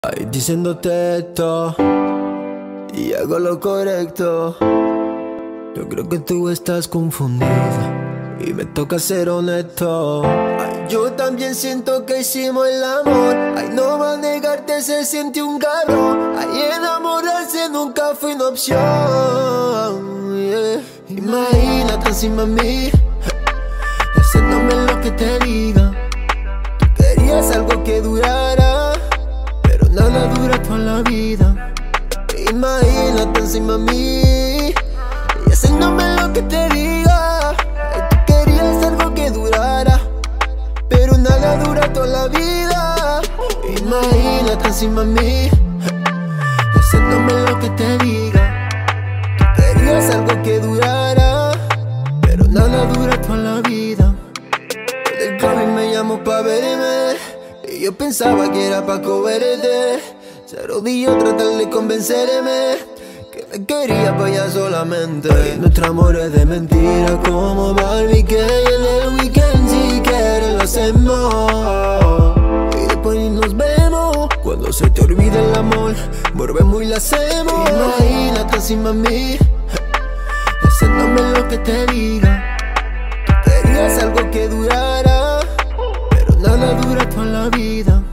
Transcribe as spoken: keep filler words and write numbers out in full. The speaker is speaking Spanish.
Ay, diciéndote esto y hago lo correcto. Yo creo que tú estás confundida y me toca ser honesto. Ay, yo también siento que hicimos el amor. Ay, no va a negarte, se siente un cabrón. Ay, enamorarse nunca fue una opción, yeah. Imagínate encima de mí, haciéndome lo que te diga. Tú querías algo que durara, pero nada dura toda la vida. Imagínate encima de mí y haciéndome lo que te diga. Tú querías algo que durara, pero nada dura toda la vida. Imagínate encima de mí y haciéndome lo que te diga. Tú querías algo que durara, pero nada dura toda la vida. El club me llamó pa' verme y yo pensaba que era pa' coberte. Se arrodilló a tratar de convencerme que me quería pa' allá solamente. Y nuestro amor es de mentira, como Barbie, que en el weekend si quieres lo hacemos. Y después ni nos vemos. Cuando se te olvida el amor, volvemos y lo hacemos. Imagínate encima de mí, haciéndome lo que te diga. Tú querías algo que durara, pero nada dura toda la vida.